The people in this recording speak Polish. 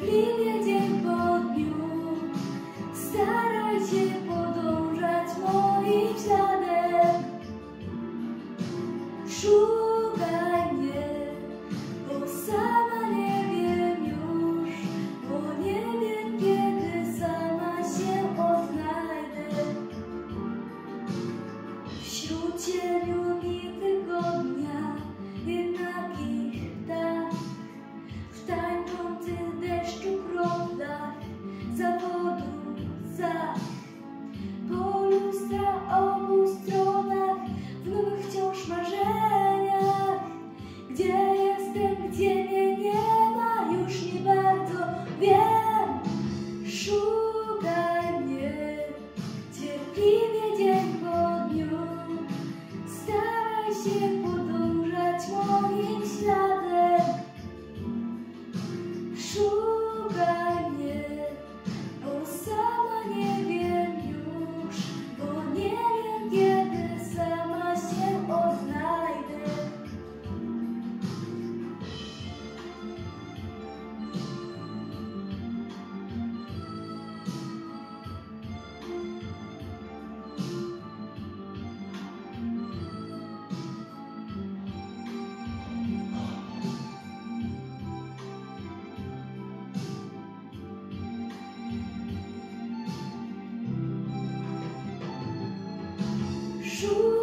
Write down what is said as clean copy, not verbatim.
cierpliwie dzień po dniu. Staraj się podążać moim śladem. Szukaj mnie, bo sama nie wiem już, bo nie wiem, kiedy sama się odnajdę. Wśród cieniu i tygodnia jednakich dat, w tańczących deszczu kroplach zawodu zach, po lustra obu stronach, w nowych wciąż marzeniach. Gdzie jestem, gdzie mnie nie ma, już nie bardzo wiem. Szukaj mnie, cierpliwie dzień po dniu. Staraj się podążać moim śladem. Szukaj mnie, bo sama nie wiem już, bo nie wiem, kiedy sama się odnajdę. Szukaj